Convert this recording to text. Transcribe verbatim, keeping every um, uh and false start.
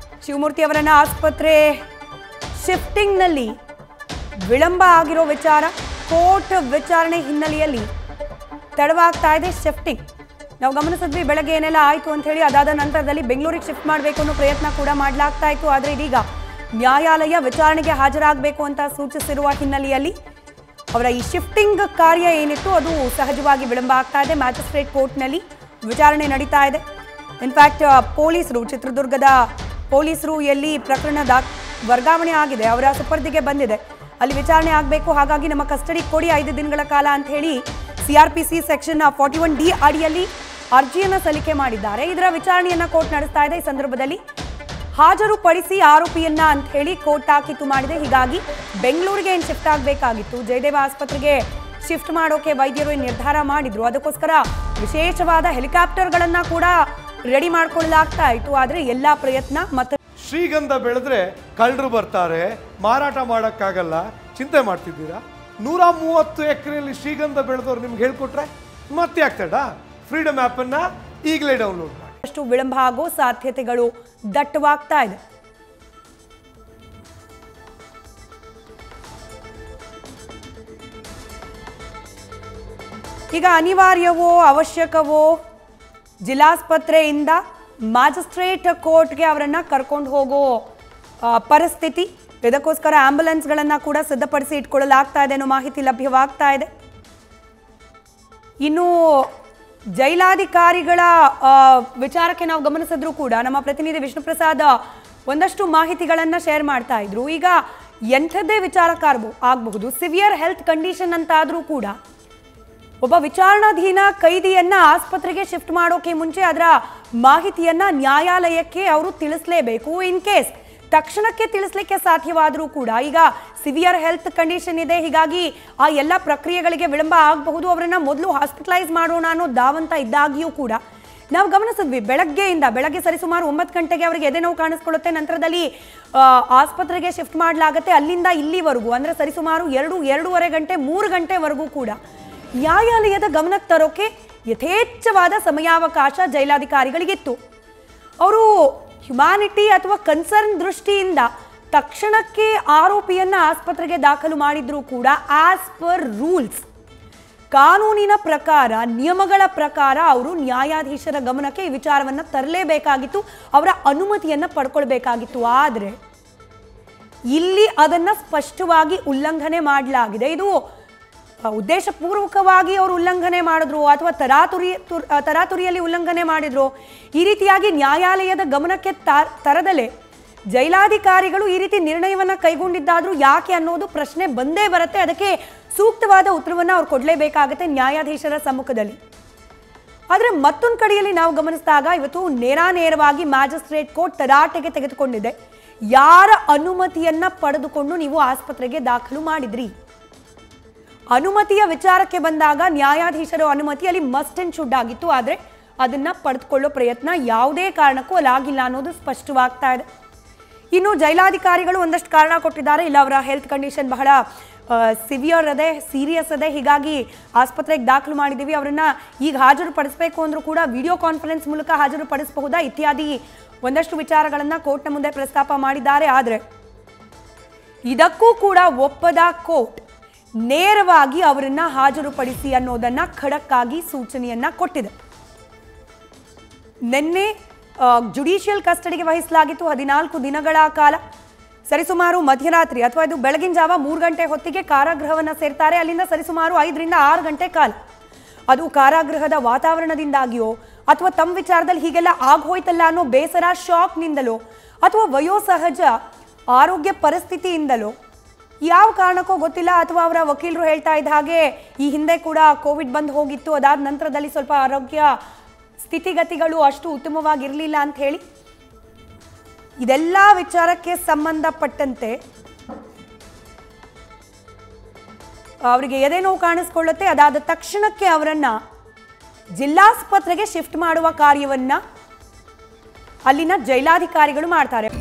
ಶಿವಮೂರ್ತಿ ಅವರನ್ನ ಆಸ್ಪತ್ರೆ ಶಿಫ್ಟಿಂಗ್ ನಲ್ಲಿ ವಿಳಂಬ ಆಗಿರೋ ವಿಚಾರ ಕೋರ್ಟ್ ವಿಚಾರಣೆ ಹಿನ್ನೆಲೆಯಲ್ಲಿ ತಡವಾಗ್ತಾ ಇದೆ ಶಿಫ್ಟಿಂಗ್. ನಾವು ಗಮನಿಸಿದ್ವಿ ಬೆಳಗ್ಗೆ ಏನೆಲ್ಲ ಆಯಿತು ಅಂತ ಹೇಳಿ. ಅದಾದ ನಂತರದಲ್ಲಿ ಬೆಂಗಳೂರಿಗೆ ಶಿಫ್ಟ್ ಮಾಡಬೇಕು ಅನ್ನೋ ಪ್ರಯತ್ನ ಕೂಡ ಮಾಡಲಾಗ್ತಾ ಇತ್ತು. ಆದರೆ ಇದೀಗ ನ್ಯಾಯಾಲಯ ವಿಚಾರಣೆಗೆ ಹಾಜರಾಗಬೇಕು ಅಂತ ಸೂಚಿಸಿರುವ ಹಿನ್ನೆಲೆಯಲ್ಲಿ ಅವರ ಈ ಶಿಫ್ಟಿಂಗ್ ಕಾರ್ಯ ಏನಿತ್ತು ಅದು ಸಹಜವಾಗಿ ವಿಳಂಬ ಆಗ್ತಾ ಇದೆ. ಮ್ಯಾಜಿಸ್ಟ್ರೇಟ್ ಕೋರ್ಟ್ನಲ್ಲಿ ವಿಚಾರಣೆ ನಡೀತಾ ಇದೆ. ಇನ್ಫ್ಯಾಕ್ಟ್ ಪೊಲೀಸರು, ಚಿತ್ರದುರ್ಗದ ಪೊಲೀಸರು ಎಲ್ಲಿ ಪ್ರಕರಣ ದಾ ವರ್ಗಾವಣೆ ಆಗಿದೆ, ಅವರ ಸುಪರ್ದಿಗೆ ಬಂದಿದೆ, ಅಲ್ಲಿ ವಿಚಾರಣೆ ಆಗಬೇಕು, ಹಾಗಾಗಿ ನಮ್ಮ ಕಸ್ಟಡಿ ಕೊಡಿ ಐದು ದಿನಗಳ ಕಾಲ ಅಂತ ಹೇಳಿ C R P C section forty one D ಅಡಿಯಲ್ಲಿ ಅರ್ಜಿಯನ್ನು ಸಲ್ಲಿಕೆ ಮಾಡಿದ್ದಾರೆ. ಇದರ ವಿಚಾರಣೆಯನ್ನ ಕೋರ್ಟ್ ನಡೆಸ್ತಾ ಇದೆ. ಈ ಸಂದರ್ಭದಲ್ಲಿ ಹಾಜರುಪಡಿಸಿ ಆರೋಪಿಯನ್ನ ಅಂತ ಹೇಳಿ ಕೋರ್ಟ್ ತಾಕೀತು ಮಾಡಿದೆ. ಹೀಗಾಗಿ ಬೆಂಗಳೂರಿಗೆ ಏನು ಶಿಫ್ಟ್ ಆಗಬೇಕಾಗಿತ್ತು, ಜಯದೇವ ಆಸ್ಪತ್ರೆಗೆ ಶಿಫ್ಟ್ ಮಾಡೋಕೆ ವೈದ್ಯರು ನಿರ್ಧಾರ ಮಾಡಿದ್ರು. ಅದಕ್ಕೋಸ್ಕರ ವಿಶೇಷವಾದ ಹೆಲಿಕಾಪ್ಟರ್ಗಳನ್ನ ಕೂಡ ರೆಡಿ ಮಾಡ್ಕೊಳ್ಳಲಾಗ್ತಾ ಇತ್ತು. ಆದರೆ ಎಲ್ಲಾ ಪ್ರಯತ್ನ ಮತ್ತೆ ಶ್ರೀಗಂಧ ಬೆಳೆದ್ರೆ ಕಳ್ಳರು ಬರ್ತಾರೆ, ಮಾರಾಟ ಮಾಡೋಕ್ಕಾಗಲ್ಲ, ಚಿಂತೆ ಮಾಡ್ತಿದ್ದೀರಾ? ನೂರ ಮೂವತ್ತು ಎಕರೆಯಲ್ಲಿ ಶ್ರೀಗಂಧ ಬೆಳೆದವ್ರು ನಿಮ್ಗೆ ಹೇಳ್ಕೊಟ್ರೆ ಮತ್ತೆ ಆಗ್ತಡ? ಫ್ರೀಡಮ್ ಆ್ಯಪನ್ನ ಈಗಲೇ ಡೌನ್ಲೋಡ್ ಮಾಡಿ. ಅಷ್ಟು ವಿಳಂಬ ಆಗೋ ಸಾಧ್ಯತೆಗಳು ದಟ್ಟವಾಗ್ತಾ ಇದೆ. ಈಗ ಅನಿವಾರ್ಯವೋ ಅವಶ್ಯಕವೋ ಜಿಲ್ಲಾಸ್ಪತ್ರೆಯಿಂದ ಮ್ಯಾಜಿಸ್ಟ್ರೇಟ್ ಕೋರ್ಟ್ಗೆ ಅವರನ್ನ ಕರ್ಕೊಂಡು ಹೋಗೋ ಪರಿಸ್ಥಿತಿ. ಇದಕ್ಕೋಸ್ಕರ ಆಂಬ್ಯುಲೆನ್ಸ್ಗಳನ್ನು ಕೂಡ ಸಿದ್ಧಪಡಿಸಿ ಇಟ್ಕೊಳ್ಳಲಾಗ್ತಾ ಇದೆ ಅನ್ನೋ ಮಾಹಿತಿ ಲಭ್ಯವಾಗ್ತಾ ಇದೆ. ಇನ್ನು ಜೈಲಾಧಿಕಾರಿಗಳ ವಿಚಾರಕ್ಕೆ ನಾವು ಗಮನಿಸಿದ್ರು ಕೂಡ ನಮ್ಮ ಪ್ರತಿನಿಧಿ ವಿಷ್ಣು ಪ್ರಸಾದ್ ಒಂದಷ್ಟು ಮಾಹಿತಿಗಳನ್ನು ಶೇರ್ ಮಾಡ್ತಾ ಇದ್ರು. ಈಗ ಎಂಥದ್ದೇ ವಿಚಾರಕ್ಕಾಗಬಹುದು ಆಗಬಹುದು, ಸಿವಿಯರ್ ಹೆಲ್ತ್ ಕಂಡೀಷನ್ ಅಂತ ಆದರೂ ಕೂಡ ಒಬ್ಬ ವಿಚಾರಣಾಧೀನ ಕೈದಿಯನ್ನ ಆಸ್ಪತ್ರೆಗೆ ಶಿಫ್ಟ್ ಮಾಡೋಕೆ ಮುಂಚೆ ಅದರ ಮಾಹಿತಿಯನ್ನ ನ್ಯಾಯಾಲಯಕ್ಕೆ ಅವರು ತಿಳಿಸಲೇಬೇಕು. ಇನ್ ಕೇಸ್ ತಕ್ಷಣಕ್ಕೆ ತಿಳಿಸ್ಲಿಕ್ಕೆ ಸಾಧ್ಯವಾದರೂ ಕೂಡ ಈಗ ಸಿವಿಯರ್ ಹೆಲ್ತ್ ಕಂಡೀಷನ್ ಇದೆ, ಹೀಗಾಗಿ ಆ ಎಲ್ಲ ಪ್ರಕ್ರಿಯೆಗಳಿಗೆ ವಿಳಂಬ ಆಗಬಹುದು, ಅವರನ್ನ ಮೊದಲು ಹಾಸ್ಪಿಟಲೈಸ್ ಮಾಡೋಣ ಅನ್ನೋ ಧಾವಂತ ಇದ್ದಾಗಿಯೂ ಕೂಡ ನಾವು ಗಮನಿಸಿದ್ವಿ ಬೆಳಗ್ಗೆಯಿಂದ ಬೆಳಗ್ಗೆ ಸರಿಸುಮಾರು ಒಂಬತ್ತು ಗಂಟೆಗೆ ಅವರಿಗೆ ಎದೆ ನೋವು ಕಾಣಿಸ್ಕೊಳ್ಳುತ್ತೆ. ನಂತರದಲ್ಲಿ ಆಸ್ಪತ್ರೆಗೆ ಶಿಫ್ಟ್ ಮಾಡಲಾಗುತ್ತೆ. ಅಲ್ಲಿಂದ ಇಲ್ಲಿವರೆಗೂ ಅಂದರೆ ಸರಿಸುಮಾರು ಎರಡು ಎರಡೂವರೆ ಗಂಟೆ ಮೂರು ಗಂಟೆವರೆಗೂ ಕೂಡ ನ್ಯಾಯಾಲಯದ ಗಮನಕ್ಕೆ ತರೋಕೆ ಯಥೇಚ್ಛವಾದ ಸಮಯಾವಕಾಶ ಜೈಲಾಧಿಕಾರಿಗಳಿಗಿತ್ತು. ಅವರು ಹ್ಯುಮ್ಯಾನಿಟಿ ಅಥವಾ ಕನ್ಸರ್ನ್ ದೃಷ್ಟಿಯಿಂದ ತಕ್ಷಣಕ್ಕೆ ಆರೋಪಿಯನ್ನ ಆಸ್ಪತ್ರೆಗೆ ದಾಖಲು ಮಾಡಿದ್ರೂ ಕೂಡ ಆಸ್ ಪರ್ ರೂಲ್ಸ್, ಕಾನೂನಿನ ಪ್ರಕಾರ, ನಿಯಮಗಳ ಪ್ರಕಾರ ಅವರು ನ್ಯಾಯಾಧೀಶರ ಗಮನಕ್ಕೆ ಈ ವಿಚಾರವನ್ನು ತರಲೇಬೇಕಾಗಿತ್ತು, ಅವರ ಅನುಮತಿಯನ್ನು ಪಡ್ಕೊಳ್ಬೇಕಾಗಿತ್ತು. ಆದರೆ ಇಲ್ಲಿ ಅದನ್ನು ಸ್ಪಷ್ಟವಾಗಿ ಉಲ್ಲಂಘನೆ ಮಾಡಲಾಗಿದೆ. ಇದು ಉದ್ದೇಶಪೂರ್ವಕವಾಗಿ ಅವರು ಉಲ್ಲಂಘನೆ ಮಾಡಿದ್ರು ಅಥವಾ ತರಾತುರಿ ತರಾತುರಿಯಲ್ಲಿ ಉಲ್ಲಂಘನೆ ಮಾಡಿದ್ರು, ಈ ರೀತಿಯಾಗಿ ನ್ಯಾಯಾಲಯದ ಗಮನಕ್ಕೆ ತರದಲೆ ಜೈಲಾಧಿಕಾರಿಗಳು ಈ ರೀತಿ ನಿರ್ಣಯವನ್ನು ಕೈಗೊಂಡಿದ್ದಾದರೂ ಯಾಕೆ ಅನ್ನೋದು ಪ್ರಶ್ನೆ ಬಂದೇ ಬರುತ್ತೆ. ಅದಕ್ಕೆ ಸೂಕ್ತವಾದ ಉತ್ತರವನ್ನು ಅವ್ರು ಕೊಡಲೇಬೇಕಾಗತ್ತೆ ನ್ಯಾಯಾಧೀಶರ ಸಮ್ಮುಖದಲ್ಲಿ. ಆದರೆ ಮತ್ತೊಂದು ಕಡೆಯಲ್ಲಿ ನಾವು ಗಮನಿಸಿದಾಗ ಇವತ್ತು ನೇರಾನೇರವಾಗಿ ಮ್ಯಾಜಿಸ್ಟ್ರೇಟ್ ಕೋರ್ಟ್ ತರಾಟೆಗೆ ತೆಗೆದುಕೊಂಡಿದೆ. ಯಾರ ಅನುಮತಿಯನ್ನ ಪಡೆದುಕೊಂಡು ನೀವು ಆಸ್ಪತ್ರೆಗೆ ದಾಖಲು ಮಾಡಿದ್ರಿ? ಅನುಮತಿಯ ವಿಚಾರಕ್ಕೆ ಬಂದಾಗ ನ್ಯಾಯಾಧೀಶರ ಅನುಮತಿ ಅಲ್ಲಿ ಮಸ್ಟ್ ಅಂಡ್ ಶುಡ್ ಆಗಿತ್ತು. ಆದರೆ ಅದನ್ನ ಪಡೆದುಕೊಳ್ಳೋ ಪ್ರಯತ್ನ ಯಾವುದೇ ಕಾರಣಕ್ಕೂ ಅಲ್ಲಾಗಿಲ್ಲ ಅನ್ನೋದು ಸ್ಪಷ್ಟವಾಗ್ತಾ ಇದೆ. ಇನ್ನು ಜೈಲಾಧಿಕಾರಿಗಳು ಒಂದಷ್ಟು ಕಾರಣ ಕೊಟ್ಟಿದ್ದಾರೆ. ಇಲ್ಲ, ಅವರ ಹೆಲ್ತ್ ಕಂಡೀಷನ್ ಬಹಳ ಸಿವಿಯರ್ ಅದೇ, ಸೀರಿಯಸ್ ಅದೇ, ಹೀಗಾಗಿ ಆಸ್ಪತ್ರೆಗೆ ದಾಖಲು ಮಾಡಿದ್ದೀವಿ, ಅವರನ್ನ ಈಗ ಹಾಜರುಪಡಿಸಬೇಕು ಅಂದರೂ ಕೂಡ ವಿಡಿಯೋ ಕಾನ್ಫರೆನ್ಸ್ ಮೂಲಕ ಹಾಜರುಪಡಿಸಬಹುದಾ ಇತ್ಯಾದಿ ಒಂದಷ್ಟು ವಿಚಾರಗಳನ್ನು ಕೋರ್ಟ್ನ ಮುಂದೆ ಪ್ರಸ್ತಾಪ ಮಾಡಿದ್ದಾರೆ. ಆದರೆ ಇದಕ್ಕೂ ಕೂಡ ಒಪ್ಪದ ಕೋರ್ಟ್ ನೇರವಾಗಿ ಅವರನ್ನ ಹಾಜರುಪಡಿಸಿ ಅನ್ನೋದನ್ನ ಖಡಕ್ ಆಗಿ ಸೂಚನೆಯನ್ನ ಕೊಟ್ಟಿದೆ. ನಿನ್ನೆ ಜುಡಿಷಿಯಲ್ ಕಸ್ಟಡಿಗೆ ವಹಿಸಲಾಗಿತ್ತು ಹದಿನಾಲ್ಕು ದಿನಗಳ ಕಾಲ. ಸರಿಸುಮಾರು ಮಧ್ಯರಾತ್ರಿ ಅಥವಾ ಇದು ಬೆಳಗಿನ ಜಾವ ಮೂರು ಗಂಟೆ ಹೊತ್ತಿಗೆ ಕಾರಾಗೃಹವನ್ನು ಸೇರ್ತಾರೆ. ಅಲ್ಲಿಂದ ಸರಿಸುಮಾರು ಐದರಿಂದ ಆರು ಗಂಟೆ ಕಾಲ ಅದು ಕಾರಾಗೃಹದ ವಾತಾವರಣದಿಂದಾಗಿಯೋ ಅಥವಾ ತಮ್ಮ ವಿಚಾರದಲ್ಲಿ ಹೀಗೆಲ್ಲ ಆಗೋಯ್ತಲ್ಲ ಅನ್ನೋ ಬೇಸರ, ಶಾಕ್ನಿಂದಲೋ ಅಥವಾ ವಯೋಸಹಜ ಆರೋಗ್ಯ ಪರಿಸ್ಥಿತಿಯಿಂದಲೋ ಯಾವ ಕಾರಣಕ್ಕೋ ಗೊತ್ತಿಲ್ಲ, ಅಥವಾ ಅವರ ವಕೀಲರು ಹೇಳ್ತಾ ಇದ್ದ ಹಾಗೆ ಈ ಹಿಂದೆ ಕೂಡ ಕೋವಿಡ್ ಬಂದು ಹೋಗಿತ್ತು, ಅದಾದ ನಂತರದಲ್ಲಿ ಸ್ವಲ್ಪ ಆರೋಗ್ಯ ಸ್ಥಿತಿಗತಿಗಳು ಅಷ್ಟು ಉತ್ತಮವಾಗಿರಲಿಲ್ಲ ಅಂತ ಹೇಳಿ ಇದೆಲ್ಲ ವಿಚಾರಕ್ಕೆ ಸಂಬಂಧಪಟ್ಟಂತೆ ಅವರಿಗೆ ಎದೆ ನೋವು ಕಾಣಿಸ್ಕೊಳ್ಳುತ್ತೆ. ಅದಾದ ತಕ್ಷಣಕ್ಕೆ ಅವರನ್ನ ಜಿಲ್ಲಾಸ್ಪತ್ರೆಗೆ ಶಿಫ್ಟ್ ಮಾಡುವ ಕಾರ್ಯವನ್ನ ಅಲ್ಲಿನ ಜೈಲಾಧಿಕಾರಿಗಳು ಮಾಡ್ತಾರೆ.